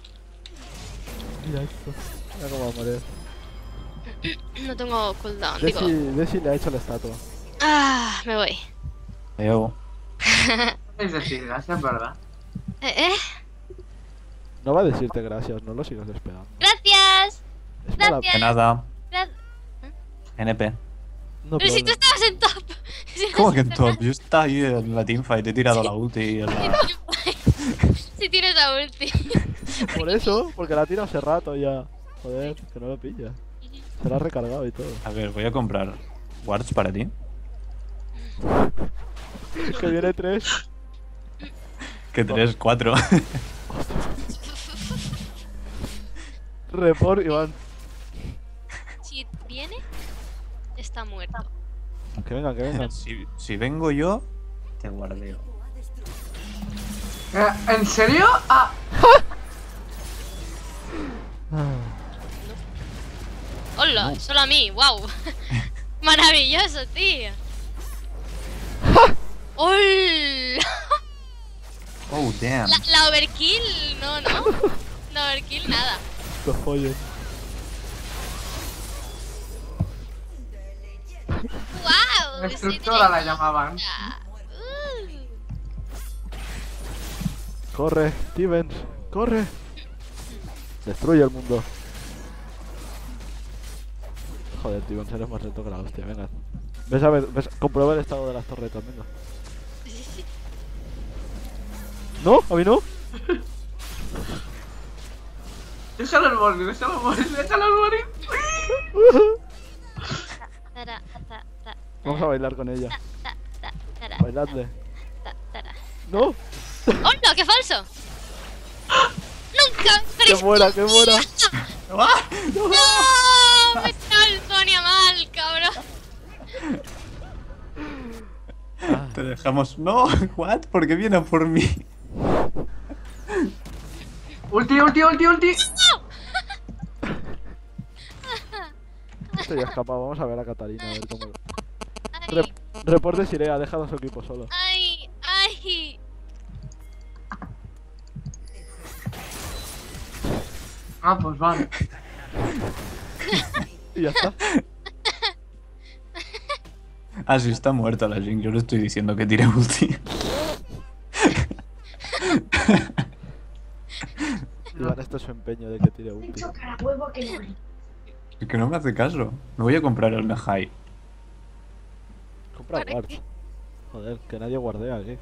Speaker 3: Mira esto. Mira cómo va a morir.
Speaker 1: No tengo cooldown. Digo.
Speaker 3: Desi, Desi le ha hecho la estatua.
Speaker 1: Ah, me voy.
Speaker 2: Leo.
Speaker 4: Es decir, gracias, ¿verdad?
Speaker 1: ¿Eh? ¿Eh?
Speaker 3: No va a decirte gracias, no lo sigas esperando.
Speaker 1: Gracias.
Speaker 3: Es mala.
Speaker 1: Gracias.
Speaker 2: De nada.
Speaker 1: Gra-
Speaker 2: N P.
Speaker 3: No
Speaker 1: Pero si tú
Speaker 3: problem.
Speaker 1: estabas en top. Si
Speaker 2: ¿Cómo
Speaker 1: no
Speaker 2: que
Speaker 1: has
Speaker 2: en
Speaker 1: hecho
Speaker 2: top? Yo estaba ahí en la teamfight, he tirado la ulti y la...
Speaker 1: nada. Si tienes la ulti.
Speaker 3: Por eso, porque la tira hace rato ya. Joder, que no lo pilla. Se la ha recargado y todo.
Speaker 2: A ver, voy a comprar wards para ti.
Speaker 3: Que viene tres.
Speaker 2: Que tres, cuatro.
Speaker 3: Report, Iván.
Speaker 1: Si viene, está muerto.
Speaker 3: Que vengan, que vengan.
Speaker 2: Si, si vengo yo, te guardeo.
Speaker 4: Eh, ¿En serio? Ah,
Speaker 1: Hola, solo a mí, wow. Maravilloso, tío. ¡Hola!
Speaker 2: Oh, damn.
Speaker 1: La, la overkill, no, no. La overkill, nada.
Speaker 3: Los pollos.
Speaker 1: ¡Wow!
Speaker 4: destructora la llamaban.
Speaker 1: Uh.
Speaker 3: Corre, Stevens, corre. Destruye el mundo. Joder, Stevens, eres más lento que la hostia, venga. Ves a ver, ves, comprueba el estado de las torretas, venga. ¿No? ¿A mí no?
Speaker 4: Déjalo morir, déjalo morir, déjalo morir.
Speaker 1: Tara, ta, ta,
Speaker 3: Vamos a bailar con ella.
Speaker 1: ta, ta, tara,
Speaker 3: Bailadle.
Speaker 1: ta, tara.
Speaker 3: ¡No!
Speaker 1: ¡Oh, no! ¡Qué falso! ¡Nunca!
Speaker 3: ¡Que muera, que muera!
Speaker 2: ¡Ah!
Speaker 1: ¡No! Me está el Sonia mal, cabrón.
Speaker 2: Te dejamos. No, what? ¿Por qué viene a por mí?
Speaker 4: Ulti, ulti, ulti, ulti.
Speaker 3: Esto ya escapado. Vamos a ver a Catalina, a ver cómo.
Speaker 1: Ay,
Speaker 3: Rep reporte Sirea, ha dejado a su equipo solo.
Speaker 1: ay, ay.
Speaker 4: Ah, pues vale.
Speaker 3: Y ya está.
Speaker 2: Ah, sí, está muerta la Jing. Yo le estoy diciendo que tire ulti.
Speaker 3: Iván, esto es su empeño de que tire ulti.
Speaker 5: Dicho cara huevo que no.
Speaker 2: Es que no me hace caso. Me voy a comprar el Mejai.
Speaker 3: Compra
Speaker 1: ¿Para
Speaker 3: wards.
Speaker 1: qué?
Speaker 3: Joder, que nadie guardea aquí.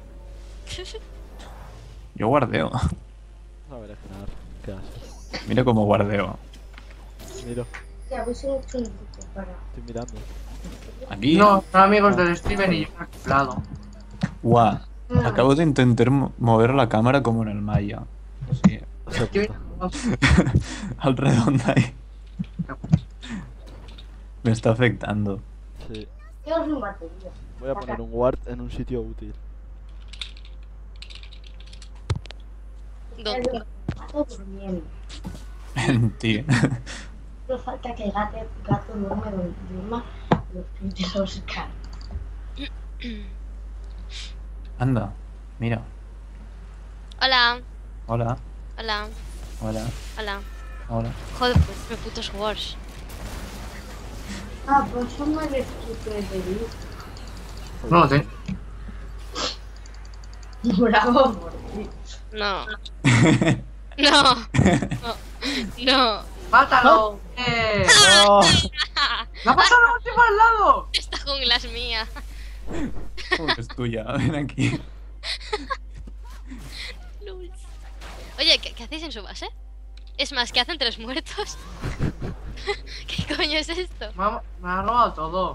Speaker 2: Yo guardeo.
Speaker 3: Vamos a ver, Eskenar. ¿Qué haces?
Speaker 2: Mira cómo guardeo.
Speaker 3: Miro,
Speaker 5: Ya, voy a ser un truco para.
Speaker 3: estoy mirando.
Speaker 2: Aquí.
Speaker 4: No, son amigos del Steven y yo me he acoplado.
Speaker 2: Guau. Acabo de intentar mo- mover la cámara como en el Maya. Sí.
Speaker 3: Se
Speaker 4: Steven,
Speaker 3: puta.
Speaker 2: Al redondo ahí. Me está afectando.
Speaker 3: Sí.
Speaker 5: Tengo sin batería.
Speaker 3: Voy a poner un ward en un sitio útil.
Speaker 1: ¿Dónde?
Speaker 5: Gato durmiendo.
Speaker 2: En ti.
Speaker 5: No falta que el gato, gato duerme donde duerma los pinches Oscar.
Speaker 2: Anda. Mira.
Speaker 1: Hola,
Speaker 2: Hola.
Speaker 1: hola,
Speaker 2: Hola.
Speaker 1: hola.
Speaker 2: Hola.
Speaker 1: Joder, pues me putos wars.
Speaker 5: Ah, pues son más de de vivir.
Speaker 4: no lo sé.
Speaker 5: Bravo por ti.
Speaker 1: No. No. No. No.
Speaker 4: ¡Mátalo! ¡Eh!
Speaker 2: No.
Speaker 4: ¡Me ha pasado la última al lado!
Speaker 1: Esta jungla es mía.
Speaker 2: Es tuya. Ven aquí.
Speaker 1: Lul. Oye, ¿qué, ¿qué hacéis en su base? Es más, ¿qué hacen tres muertos? ¿Qué coño es esto?
Speaker 4: Me ha, me ha robado todo.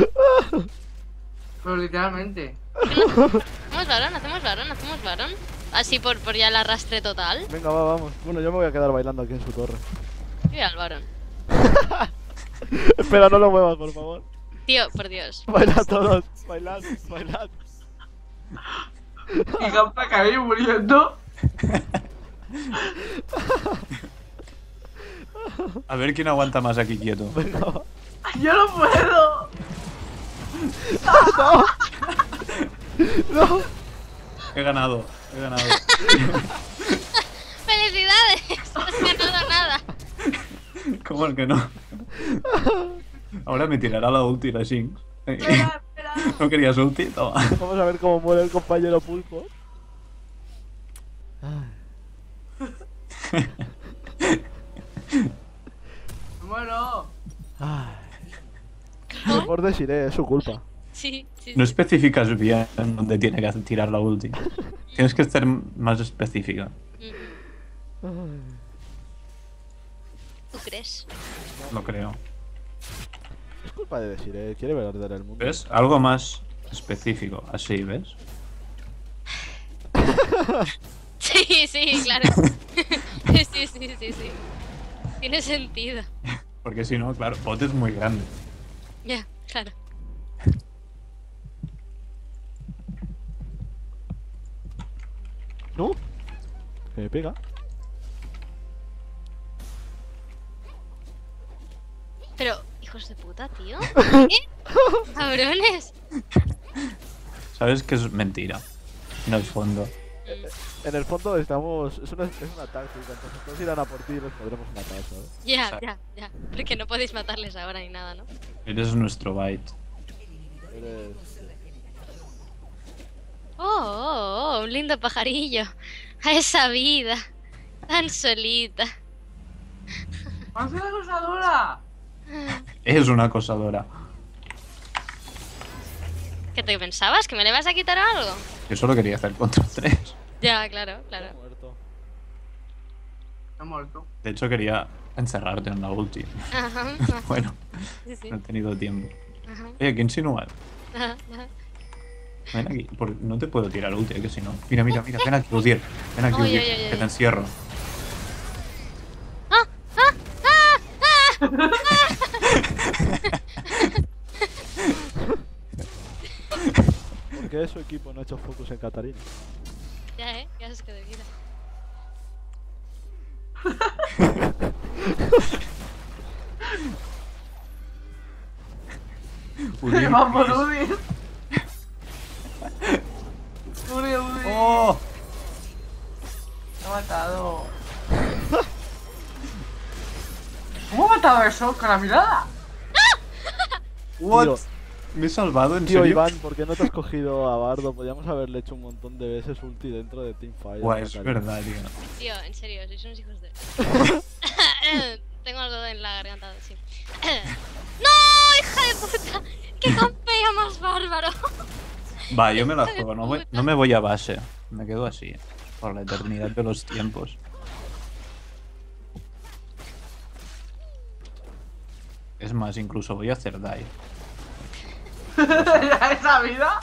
Speaker 4: Pero literalmente.
Speaker 1: ¿Hacemos varón? ¿Hacemos varón? ¿Hacemos varón? Así por, por ya el arrastre total.
Speaker 3: Venga, va, vamos. Bueno, yo me voy a quedar bailando aquí en su torre.
Speaker 1: Yo voy al varón.
Speaker 3: Espera, no lo muevas, por favor.
Speaker 1: Tío, por Dios.
Speaker 3: Bailad todos. Bailad, bailad.
Speaker 4: Y Gampa acabé muriendo.
Speaker 2: A ver quién aguanta más aquí quieto.
Speaker 3: Venga, va.
Speaker 4: ¡Yo no puedo!
Speaker 3: No.
Speaker 2: He ganado. He ganado.
Speaker 1: ¡Felicidades! No has ganado nada.
Speaker 2: ¿Cómo el que no? Ahora me tirará la ulti la Jinx.
Speaker 4: Espera, espera.
Speaker 2: ¿No querías ulti? Toma.
Speaker 3: Vamos a ver cómo muere el compañero pulpo. Ay.
Speaker 4: Me muero.
Speaker 3: Ay. Report de Siree, es su culpa.
Speaker 1: Sí, sí, sí.
Speaker 2: No especificas bien dónde tiene que tirar la ulti. Tienes que ser más específica.
Speaker 1: Mm,
Speaker 3: Ay.
Speaker 1: ¿Tú crees?
Speaker 2: Lo creo.
Speaker 3: Es culpa de Desiree, quiere ver arder el mundo.
Speaker 2: ¿Ves? Algo más específico. Así, ¿ves?
Speaker 1: Sí, sí, claro. Sí, sí, sí, sí, sí. Tiene sentido.
Speaker 2: Porque si no, claro, bot es muy grande.
Speaker 1: Ya, claro.
Speaker 3: ¿No? Que me pega.
Speaker 1: Pero, hijos de puta, tío. ¿Qué? Cabrones.
Speaker 2: Sabes que es mentira. En el fondo.
Speaker 1: Mm,
Speaker 3: En el fondo estamos... Es una, es una táctica, entonces todos irán a por ti y los podremos matar, ¿sabes?
Speaker 1: Ya, ya, ya. Porque no podéis matarles ahora ni nada, ¿no?
Speaker 2: Eres nuestro bite.
Speaker 3: Eres...
Speaker 1: Oh, oh, oh, un lindo pajarillo. A esa vida. Tan solita.
Speaker 4: ¡Más una acosadora!
Speaker 2: Es una acosadora.
Speaker 1: ¿Qué te pensabas? ¿Que me le vas a quitar algo?
Speaker 2: Yo solo quería hacer control tres.
Speaker 1: Ya, claro, claro.
Speaker 3: Muerto.
Speaker 4: He muerto.
Speaker 2: De hecho, quería encerrarte en la ulti.
Speaker 1: Ajá, ajá.
Speaker 2: Bueno,
Speaker 1: Sí, sí.
Speaker 2: no he tenido tiempo.
Speaker 1: Ajá,
Speaker 2: Oye, ¿qué insinúas?
Speaker 1: ajá, ajá.
Speaker 2: Ven aquí, porque no te puedo tirar ulti, ¿eh? Que si no. Mira, mira, mira, ven aquí, Udier. Ven aquí,
Speaker 1: Ay,
Speaker 2: Udier,
Speaker 1: ay, ay,
Speaker 2: que
Speaker 1: ay.
Speaker 2: te encierro.
Speaker 1: ¡Ah! ¡Ah! ¡Ah!
Speaker 3: ¿Por qué su equipo no ha hecho focus en Katarina?
Speaker 1: Ya, eh, qué asco de vida.
Speaker 2: Udier,
Speaker 4: Vamos,
Speaker 2: ¿qué es?
Speaker 4: Udi. Udi, Udi.
Speaker 2: ¡Oh!
Speaker 4: Me ha matado. ¿Cómo ha matado eso? ¿Con la mirada?
Speaker 2: What?
Speaker 3: Tío.
Speaker 2: ¿Me he salvado? ¿En
Speaker 3: Tío,
Speaker 2: serio?
Speaker 3: Iván, ¿por qué no te has cogido a Bardo? Podríamos haberle hecho un montón de veces ulti dentro de Teamfight.
Speaker 2: Guau, es verdad, tío.
Speaker 1: Tío, en serio, sois unos hijos de... Tengo algo en la garganta, sí. ¡No, hija de puta! ¡Qué campea más bárbaro!
Speaker 2: Va, yo me la juego, no, voy- no me voy a base. Me quedo así, por la eternidad de los tiempos. Es más, incluso voy a hacer dive.
Speaker 4: ¿Ya esa vida?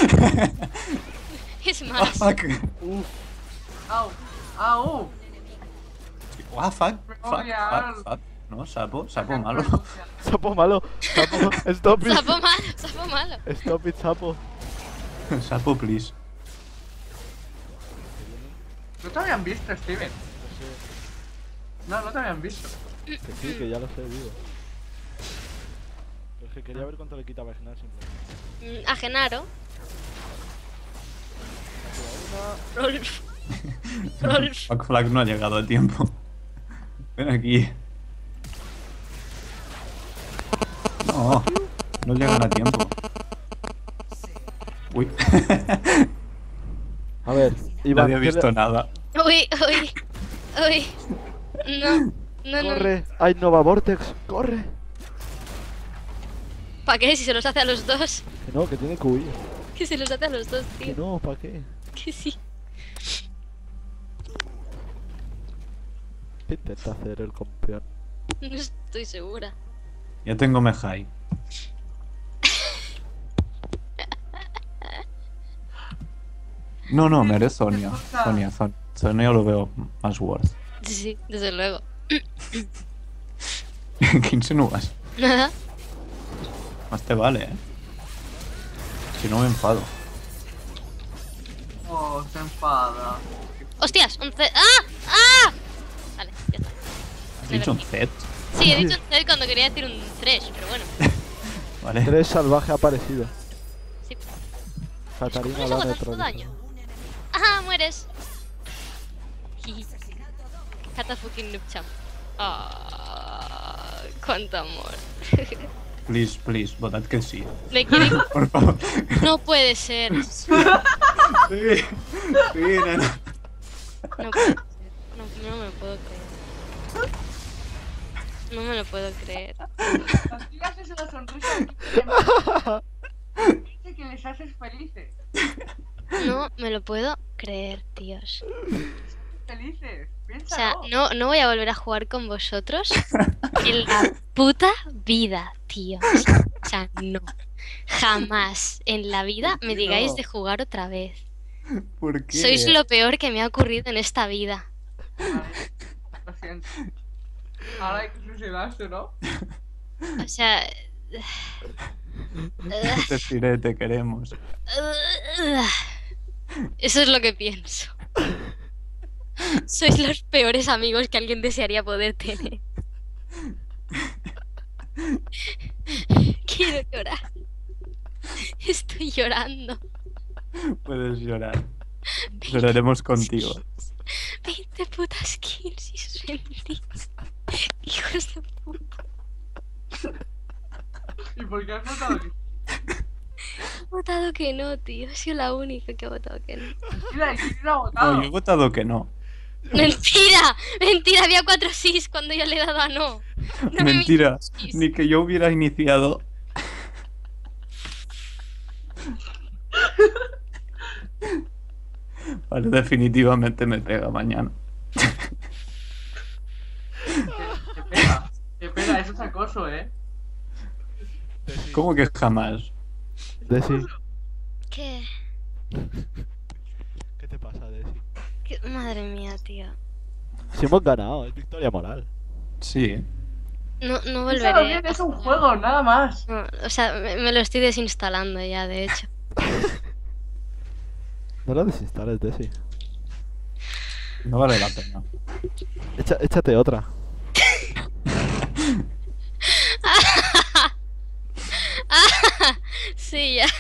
Speaker 1: Es
Speaker 2: Ah,
Speaker 1: más,
Speaker 2: fuck.
Speaker 4: Au. Au.
Speaker 2: Ah, fuck.
Speaker 4: Me
Speaker 2: Fuck,
Speaker 4: voy a-
Speaker 2: fuck, fuck. No, sapo, sapo malo.
Speaker 3: Sapo malo, sapo, stop it,
Speaker 1: sapo malo, sapo malo.
Speaker 3: stop it, sapo.
Speaker 2: Sapo, please.
Speaker 4: No te habían visto, Steven. No, no te habían visto.
Speaker 3: Que sí, que ya lo sé, digo. Pero es que quería ver cuánto le quitaba a Genal simplemente.
Speaker 1: Mm, A Genaro. Rolf. Rolf.
Speaker 2: Fuck Flag no ha llegado a tiempo. Ven aquí. No, no llegan a tiempo. Uy.
Speaker 3: A ver,
Speaker 2: No
Speaker 3: Iván,
Speaker 2: había
Speaker 3: ¿qué le-
Speaker 2: visto nada.
Speaker 1: Uy, uy, uy. No, no, no.
Speaker 3: corre, hay Nova Vortex, corre.
Speaker 1: ¿Para qué? Si se los hace a los dos.
Speaker 3: Que no, que tiene que huir.
Speaker 1: Que se los hace a los dos,
Speaker 3: Que
Speaker 1: tío.
Speaker 3: no, ¿para qué?
Speaker 1: Que sí.
Speaker 3: ¿Qué intenta hacer el campeón?
Speaker 1: No estoy segura.
Speaker 2: Ya tengo Mejai. No, no, me haré Sonia. Sonia, Son- Sonia lo veo más worth.
Speaker 1: Sí, sí, desde luego.
Speaker 2: ¿Qué insinúas?
Speaker 1: Nada.
Speaker 2: Más te vale, eh. Si no me enfado.
Speaker 4: Oh, se enfada.
Speaker 1: ¡Hostias! Un C... ¡Ah! ¡Ah! Vale, ya está.
Speaker 2: ¿Has dicho un Z?
Speaker 1: Sí, he dicho un C cuando quería decir un Thresh, pero bueno.
Speaker 2: Vale.
Speaker 3: Tres salvaje ha aparecido.
Speaker 1: Sí.
Speaker 3: Katarina
Speaker 1: ¿Cómo
Speaker 3: la
Speaker 1: hago
Speaker 3: ha
Speaker 1: tanto
Speaker 3: neutralizado.
Speaker 1: daño? ¡Ajá! ¡Mueres! Kata fucking noob champ. Ah, cuánto amor.
Speaker 2: Please, please, votad que sí.
Speaker 1: Me quiere...
Speaker 2: Por favor.
Speaker 1: No puede ser.
Speaker 2: Sí, sí, nena.
Speaker 1: No puede ser. No, no me lo puedo creer. No me lo puedo creer.
Speaker 4: Las tías es una sonrisa que dice que les haces felices.
Speaker 1: No me lo puedo creer, tíos.
Speaker 4: Felices.
Speaker 1: O
Speaker 4: Piénsalo.
Speaker 1: sea, no, no voy a volver a jugar con vosotros en la puta vida, tíos. O sea, no. Jamás en la vida me digáis de jugar otra vez.
Speaker 2: ¿Por qué?
Speaker 1: Sois lo peor que me ha ocurrido en esta vida.
Speaker 4: Vale, lo siento. Ahora hay que suicidarse, ¿no?
Speaker 1: O sea...
Speaker 2: Te diré, te queremos.
Speaker 1: Eso es lo que pienso. Sois los peores amigos que alguien desearía poder tener. Quiero llorar. Estoy llorando.
Speaker 2: Puedes llorar. Lloraremos contigo.
Speaker 1: veinte putas kills y os rendís. Hijos de puta.
Speaker 4: ¿Y por qué has votado que
Speaker 1: He votado que no, tío. He sido la única que ha votado que no.
Speaker 4: Mira, ¿y quién ha votado?
Speaker 2: No, yo he votado que no.
Speaker 1: ¡Mentira! ¡Mentira! Había cuatro sís cuando yo le he dado a no. No me
Speaker 2: Mentira.
Speaker 1: mintisteis.
Speaker 2: Ni que yo hubiera iniciado. Vale, definitivamente me pega mañana.
Speaker 4: Te ¿eh?
Speaker 2: ¿Cómo que jamás?
Speaker 3: Desi,
Speaker 1: ¿Qué?
Speaker 3: ¿qué te pasa, Desi?
Speaker 1: ¿Qué? Madre mía, tío.
Speaker 3: Si hemos ganado, es victoria moral.
Speaker 2: Sí.
Speaker 1: No, no
Speaker 4: Piénsalo
Speaker 1: volveré.
Speaker 4: bien,
Speaker 1: a
Speaker 4: es un
Speaker 1: jugar.
Speaker 4: juego, nada más.
Speaker 1: No, o sea, me, me lo estoy desinstalando ya, de hecho.
Speaker 3: No lo desinstales, Desi.
Speaker 2: No vale la pena.
Speaker 3: Echa- échate otra.
Speaker 1: Sí, ya.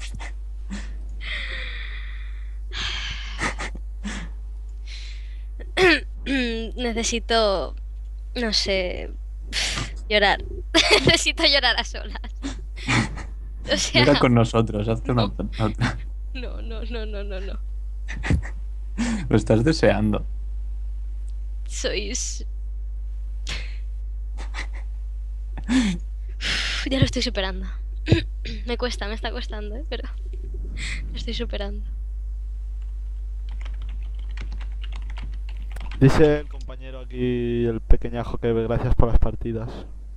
Speaker 1: Necesito, no sé, llorar. Necesito llorar a solas. O sea,
Speaker 2: Mira con nosotros, hazte una nota.
Speaker 1: no, no, no, no, no, no.
Speaker 2: Lo estás deseando.
Speaker 1: Sois... Ya lo estoy superando. Me cuesta, me está costando, ¿eh? Pero lo estoy superando.
Speaker 3: Dice el compañero aquí, el pequeñajo, que gracias por las partidas.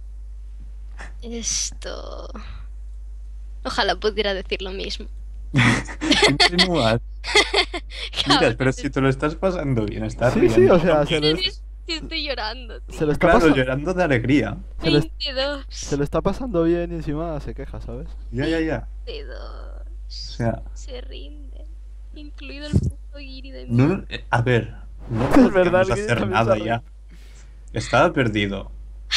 Speaker 1: Esto... Ojalá pudiera decir lo mismo.
Speaker 2: Continúa. Mira,
Speaker 1: Cabrón,
Speaker 2: pero si te lo estás pasando bien, estás
Speaker 3: Sí, sí,
Speaker 2: riendo.
Speaker 3: o sea, se lo,
Speaker 1: sí, sí, estoy llorando, tío.
Speaker 3: se lo está
Speaker 2: Claro,
Speaker 3: pasando,
Speaker 2: llorando de alegría.
Speaker 3: se lo,
Speaker 1: veintidós.
Speaker 3: se lo está pasando bien y encima se queja, ¿sabes?
Speaker 2: Ya, ya, ya.
Speaker 1: veintidós.
Speaker 2: O sea,
Speaker 1: Se rinde. Incluido el puto guiri de mí.
Speaker 2: no, eh, a ver, no
Speaker 3: Es verdad,
Speaker 2: podemos
Speaker 3: el Guiri
Speaker 2: hacer
Speaker 3: también
Speaker 2: nada
Speaker 3: se ha
Speaker 2: ya. Estaba perdido.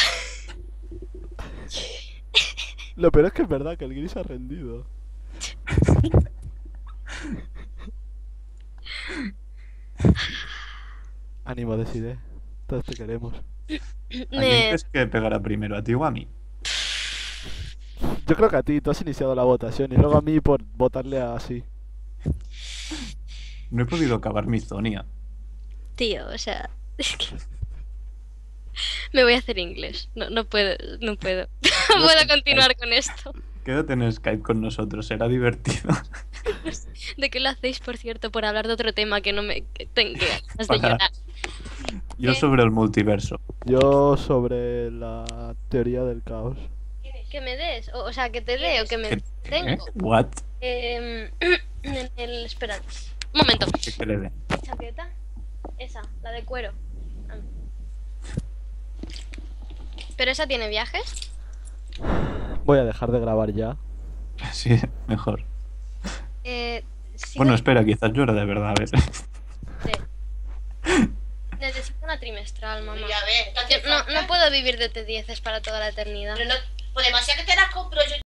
Speaker 3: Lo peor es que es verdad que el Gris ha rendido. Ánimo, decide. Todos te queremos.
Speaker 2: ¿A quién
Speaker 1: Me...
Speaker 2: crees que pegará primero, a ti o a mí?
Speaker 3: Yo creo que a ti, tú has iniciado la votación y luego a mí por votarle así.
Speaker 2: No he podido acabar mi Zonia.
Speaker 1: Tío, o sea... Es que... Me voy a hacer inglés. No, no puedo, no puedo. No puedo continuar con esto.
Speaker 2: Quédate en Skype con nosotros, será divertido.
Speaker 1: ¿De qué lo hacéis, por cierto? Por hablar de otro tema que no me... que tengo ganas de
Speaker 2: Para-
Speaker 1: llorar.
Speaker 2: Yo
Speaker 1: ¿Qué?
Speaker 2: sobre el multiverso.
Speaker 3: Yo sobre la teoría del caos.
Speaker 1: Que me des, o, o sea, que te dé o que me
Speaker 2: ¿Qué?
Speaker 1: tengo.
Speaker 2: ¿What?
Speaker 1: Eh, en el... Espera. Un momento.
Speaker 2: ¿Qué que le dé?
Speaker 1: ¿Chaqueta? Esa, la de cuero. Ah. ¿Pero esa tiene viajes?
Speaker 3: Voy a dejar de grabar ya.
Speaker 2: Sí, mejor.
Speaker 1: Eh, sí,
Speaker 2: Bueno, espera, quizás llora de verdad, a ver.
Speaker 1: necesito una trimestral, mamá.
Speaker 6: Ya ves,
Speaker 1: Yo no, no puedo vivir de T diez para toda la eternidad.
Speaker 6: Pero no, pues demasiado que te las compro yo.